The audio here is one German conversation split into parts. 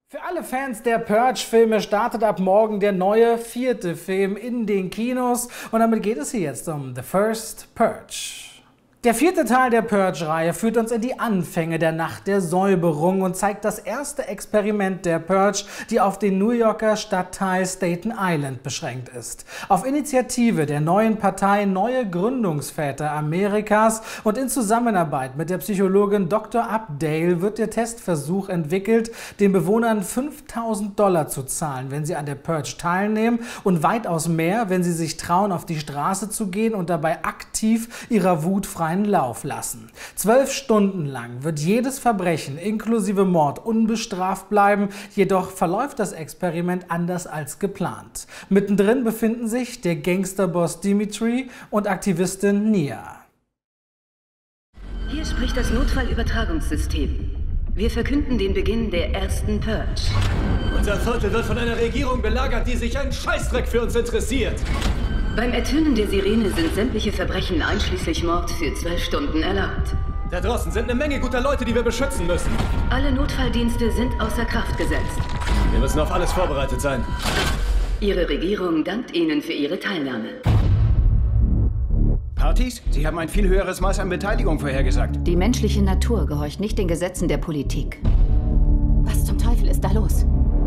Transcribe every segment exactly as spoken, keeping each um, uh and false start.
Für alle Fans der Purge-Filme startet ab morgen der neue vierte Film in den Kinos und damit geht es hier jetzt um The First Purge. Der vierte Teil der Purge-Reihe führt uns in die Anfänge der Nacht der Säuberung und zeigt das erste Experiment der Purge, die auf den New Yorker Stadtteil Staten Island beschränkt ist. Auf Initiative der neuen Partei Neue Gründungsväter Amerikas und in Zusammenarbeit mit der Psychologin Doktor Updale wird der Testversuch entwickelt, den Bewohnern fünftausend Dollar zu zahlen, wenn sie an der Purge teilnehmen und weitaus mehr, wenn sie sich trauen, auf die Straße zu gehen und dabei aktiv ihrer Wut freien Lauf lassen. Zwölf Stunden lang wird jedes Verbrechen inklusive Mord unbestraft bleiben, jedoch verläuft das Experiment anders als geplant. Mittendrin befinden sich der Gangsterboss Dimitri und Aktivistin Nia. Hier spricht das Notfallübertragungssystem. Wir verkünden den Beginn der ersten Purge. Unser Viertel wird von einer Regierung belagert, die sich einen Scheißdreck für uns interessiert. Beim Ertönen der Sirene sind sämtliche Verbrechen einschließlich Mord für zwölf Stunden erlaubt. Da draußen sind eine Menge guter Leute, die wir beschützen müssen. Alle Notfalldienste sind außer Kraft gesetzt. Wir müssen auf alles vorbereitet sein. Ihre Regierung dankt Ihnen für Ihre Teilnahme. Partys? Sie haben ein viel höheres Maß an Beteiligung vorhergesagt. Die menschliche Natur gehorcht nicht den Gesetzen der Politik. Was zum Teufel ist da los?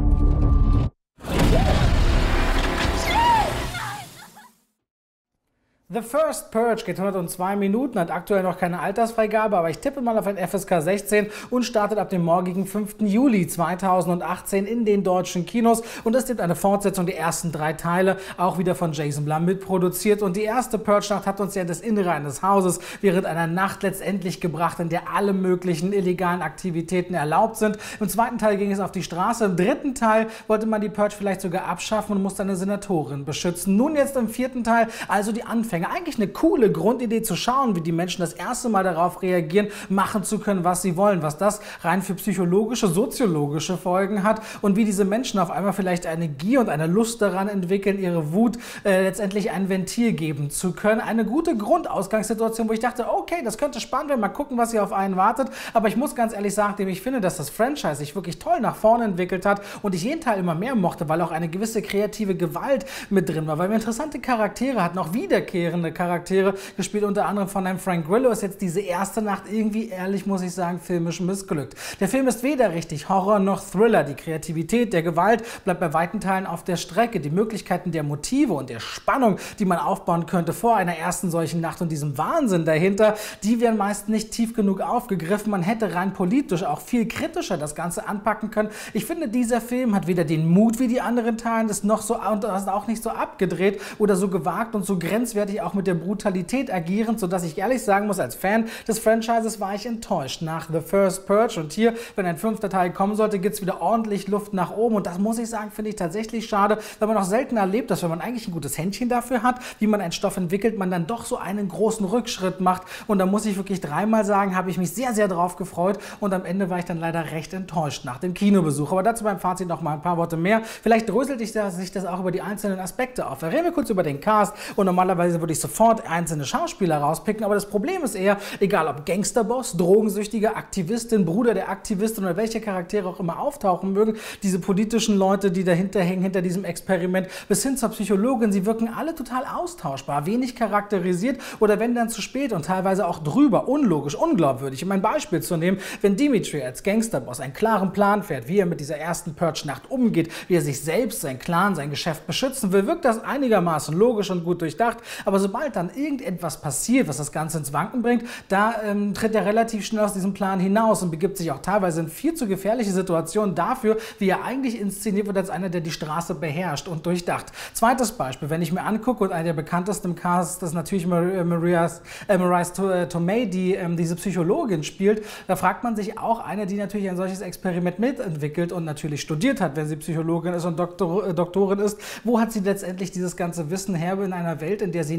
The First Purge geht hundertzwei Minuten, hat aktuell noch keine Altersfreigabe, aber ich tippe mal auf ein F S K sechzehn und startet ab dem morgigen fünften Juli zweitausendachtzehn in den deutschen Kinos und es gibt eine Fortsetzung der ersten drei Teile, auch wieder von Jason Blum mitproduziert und die erste Purge-Nacht hat uns ja in das Innere eines Hauses während einer Nacht letztendlich gebracht, in der alle möglichen illegalen Aktivitäten erlaubt sind. Im zweiten Teil ging es auf die Straße, im dritten Teil wollte man die Purge vielleicht sogar abschaffen und musste eine Senatorin beschützen. Nun jetzt im vierten Teil also die Anfänge. Eigentlich eine coole Grundidee zu schauen, wie die Menschen das erste Mal darauf reagieren, machen zu können, was sie wollen, was das rein für psychologische, soziologische Folgen hat und wie diese Menschen auf einmal vielleicht eine Gier und eine Lust daran entwickeln, ihre Wut äh, letztendlich ein Ventil geben zu können. Eine gute Grundausgangssituation, wo ich dachte, okay, das könnte spannend werden, mal gucken, was hier auf einen wartet, aber ich muss ganz ehrlich sagen, ich finde, dass das Franchise sich wirklich toll nach vorne entwickelt hat und ich jeden Teil immer mehr mochte, weil auch eine gewisse kreative Gewalt mit drin war, weil wir interessante Charaktere hatten, auch wiederkehrende Charaktere, gespielt unter anderem von einem Frank Grillo, ist jetzt diese erste Nacht irgendwie, ehrlich muss ich sagen, filmisch missglückt. Der Film ist weder richtig Horror noch Thriller. Die Kreativität der Gewalt bleibt bei weiten Teilen auf der Strecke. Die Möglichkeiten der Motive und der Spannung, die man aufbauen könnte vor einer ersten solchen Nacht und diesem Wahnsinn dahinter, die werden meist nicht tief genug aufgegriffen. Man hätte rein politisch auch viel kritischer das Ganze anpacken können. Ich finde, dieser Film hat weder den Mut wie die anderen Teilen, ist noch so und ist auch nicht so abgedreht oder so gewagt und so grenzwertig auch mit der Brutalität agierend, sodass ich ehrlich sagen muss, als Fan des Franchises war ich enttäuscht nach The First Purge und hier, wenn ein fünfter Teil kommen sollte, gibt es wieder ordentlich Luft nach oben und das muss ich sagen, finde ich tatsächlich schade, weil man auch selten erlebt, dass wenn man eigentlich ein gutes Händchen dafür hat, wie man einen Stoff entwickelt, man dann doch so einen großen Rückschritt macht und da muss ich wirklich dreimal sagen, habe ich mich sehr, sehr drauf gefreut und am Ende war ich dann leider recht enttäuscht nach dem Kinobesuch, aber dazu beim Fazit noch mal ein paar Worte mehr. Vielleicht dröselt sich das auch über die einzelnen Aspekte auf. Reden wir kurz über den Cast und normalerweise würde ich sofort einzelne Schauspieler rauspicken, aber das Problem ist eher, egal ob Gangsterboss, Drogensüchtiger, Aktivistin, Bruder der Aktivistin oder welche Charaktere auch immer auftauchen mögen, diese politischen Leute, die dahinter hängen, hinter diesem Experiment, bis hin zur Psychologin, sie wirken alle total austauschbar, wenig charakterisiert oder wenn dann zu spät und teilweise auch drüber, unlogisch, unglaubwürdig. Um ein Beispiel zu nehmen, wenn Dimitri als Gangsterboss einen klaren Plan fährt, wie er mit dieser ersten Purge-Nacht umgeht, wie er sich selbst, sein Clan, sein Geschäft beschützen will, wirkt das einigermaßen logisch und gut durchdacht, aber sobald dann irgendetwas passiert, was das Ganze ins Wanken bringt, da ähm, tritt er relativ schnell aus diesem Plan hinaus und begibt sich auch teilweise in viel zu gefährliche Situationen dafür, wie er eigentlich inszeniert wird als einer, der die Straße beherrscht und durchdacht. Zweites Beispiel, wenn ich mir angucke, und einer der bekanntesten im Cast ist natürlich Marias, äh, Marisa Tomei, die ähm, diese Psychologin spielt, da fragt man sich auch, eine, die natürlich ein solches Experiment mitentwickelt und natürlich studiert hat, wenn sie Psychologin ist und Doktor, äh, Doktorin ist, wo hat sie letztendlich dieses ganze Wissen her in einer Welt, in der sie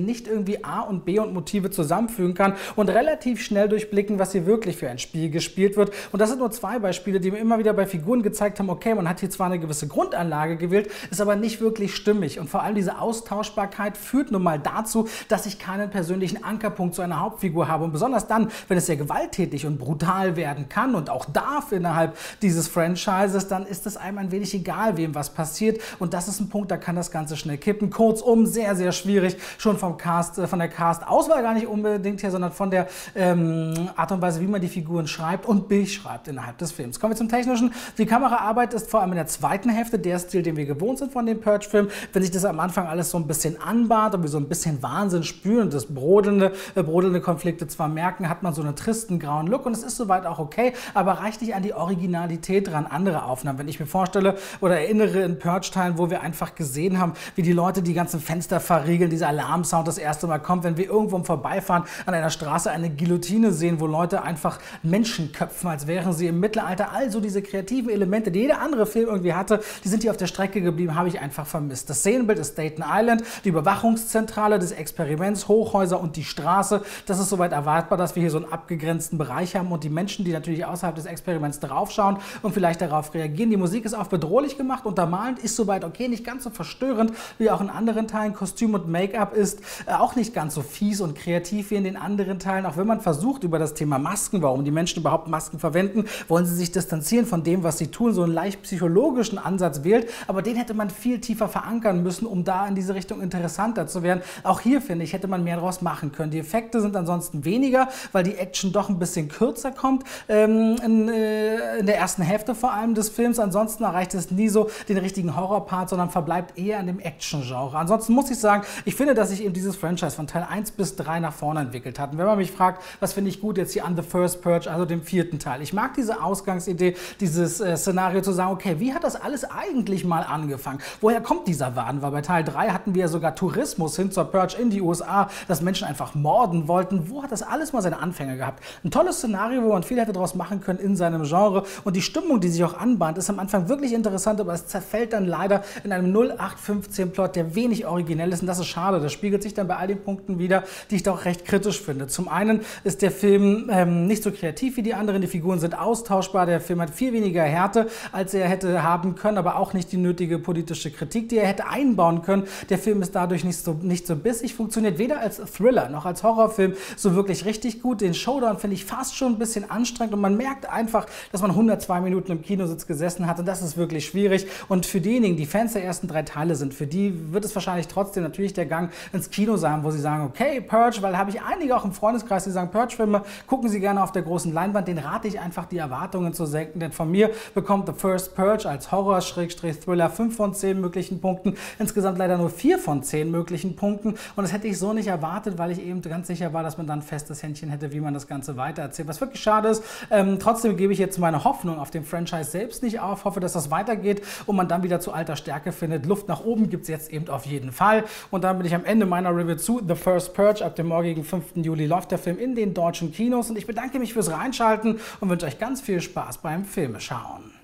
Sehen nicht irgendwie A und B und Motive zusammenfügen kann und relativ schnell durchblicken, was hier wirklich für ein Spiel gespielt wird. Und das sind nur zwei Beispiele, die mir immer wieder bei Figuren gezeigt haben, okay, man hat hier zwar eine gewisse Grundanlage gewählt, ist aber nicht wirklich stimmig. Und vor allem diese Austauschbarkeit führt nun mal dazu, dass ich keinen persönlichen Ankerpunkt zu einer Hauptfigur habe. Und besonders dann, wenn es sehr gewalttätig und brutal werden kann und auch darf innerhalb dieses Franchises, dann ist es einem ein wenig egal, wem was passiert. Und das ist ein Punkt, da kann das Ganze schnell kippen. Kurzum, sehr, sehr schwierig. Schon vom Cast, äh, von der Cast-Auswahl gar nicht unbedingt her, sondern von der ähm, Art und Weise, wie man die Figuren schreibt und beschreibt innerhalb des Films. Kommen wir zum Technischen. Die Kameraarbeit ist vor allem in der zweiten Hälfte der Stil, den wir gewohnt sind von dem Purge-Film. Wenn sich das am Anfang alles so ein bisschen anbahnt und wir so ein bisschen Wahnsinn spüren und das brodelnde, äh, brodelnde Konflikte zwar merken, hat man so einen tristen, grauen Look und es ist soweit auch okay, aber reicht nicht an die Originalität dran, andere Aufnahmen. Wenn ich mir vorstelle oder erinnere in Purge-Teilen, wo wir einfach gesehen haben, wie die Leute die ganzen Fenster verriegeln, dieser Alarmsound das erste Mal kommt, wenn wir irgendwo im Vorbeifahren an einer Straße eine Guillotine sehen, wo Leute einfach Menschen köpfen, als wären sie im Mittelalter. Also diese kreativen Elemente, die jeder andere Film irgendwie hatte, die sind hier auf der Strecke geblieben, habe ich einfach vermisst. Das Szenenbild ist Staten Island, die Überwachungszentrale des Experiments, Hochhäuser und die Straße. Das ist soweit erwartbar, dass wir hier so einen abgegrenzten Bereich haben und die Menschen, die natürlich außerhalb des Experiments draufschauen und vielleicht darauf reagieren. Die Musik ist auch bedrohlich gemacht, untermalend, ist soweit okay, nicht ganz so verstörend wie auch in anderen Teilen. Kostüm und Make-up ist äh, auch nicht ganz so fies und kreativ wie in den anderen Teilen, auch wenn man versucht über das Thema Masken, warum die Menschen überhaupt Masken verwenden, wollen sie sich distanzieren von dem, was sie tun, so einen leicht psychologischen Ansatz wählt, aber den hätte man viel tiefer verankern müssen, um da in diese Richtung interessanter zu werden. Auch hier, finde ich, hätte man mehr draus machen können. Die Effekte sind ansonsten weniger, weil die Action doch ein bisschen kürzer kommt, ähm, in, äh, in der ersten Hälfte vor allem des Films. Ansonsten erreicht es nie so den richtigen Horrorpart, sondern verbleibt eher in dem Action-Genre. Ansonsten muss ich sagen, ich finde, dass sich eben dieses Franchise von Teil eins bis drei nach vorne entwickelt hat. Und wenn man mich fragt, was finde ich gut jetzt hier an The First Purge, also dem vierten Teil. Ich mag diese Ausgangsidee, dieses äh, Szenario zu sagen, okay, wie hat das alles eigentlich mal angefangen? Woher kommt dieser Wahn? Weil bei Teil drei hatten wir ja sogar Tourismus hin zur Purge in die U S A, dass Menschen einfach morden wollten. Wo hat das alles mal seine Anfänge gehabt? Ein tolles Szenario, wo man viel hätte daraus machen können in seinem Genre. Und die Stimmung, die sich auch anbahnt, ist am Anfang wirklich interessant, aber es zerfällt dann leider in einem null acht fünfzehn Plot, der wenig originell ist. Und das ist schade. Das spiegelt sich dann bei all den Punkten wieder, die ich doch recht kritisch finde. Zum einen ist der Film ähm, nicht so kreativ wie die anderen. Die Figuren sind austauschbar. Der Film hat viel weniger Härte, als er hätte haben können, aber auch nicht die nötige politische Kritik, die er hätte einbauen können. Der Film ist dadurch nicht so, nicht so bissig, funktioniert weder als Thriller noch als Horrorfilm so wirklich richtig gut. Den Showdown finde ich fast schon ein bisschen anstrengend und man merkt einfach, dass man hundertzwei Minuten im Kinositz gesessen hat und das ist wirklich schwierig. Und für diejenigen, die Fans der ersten drei Teile sind, für die wird es wahrscheinlich trotzdem natürlich der Gang ins Kino sein, wo sie sagen, okay, Purge, weil habe ich einige auch im Freundeskreis, die sagen, Purge-Filme gucken sie gerne auf der großen Leinwand, den rate ich einfach, die Erwartungen zu senken, denn von mir bekommt The First Purge als Horror-Thriller fünf von zehn möglichen Punkten, insgesamt leider nur vier von zehn möglichen Punkten und das hätte ich so nicht erwartet, weil ich eben ganz sicher war, dass man dann ein festes Händchen hätte, wie man das Ganze weitererzählt, was wirklich schade ist. Ähm, trotzdem gebe ich jetzt meine Hoffnung auf den Franchise selbst nicht auf, hoffe, dass das weitergeht und man dann wieder zu alter Stärke findet. Luft nach oben gibt es jetzt eben auf jeden Fall und dann bin ich am Ende meiner Review zu The First Purge. Ab dem morgigen fünften Juli läuft der Film in den deutschen Kinos und ich bedanke mich fürs Reinschalten und wünsche euch ganz viel Spaß beim Filmeschauen.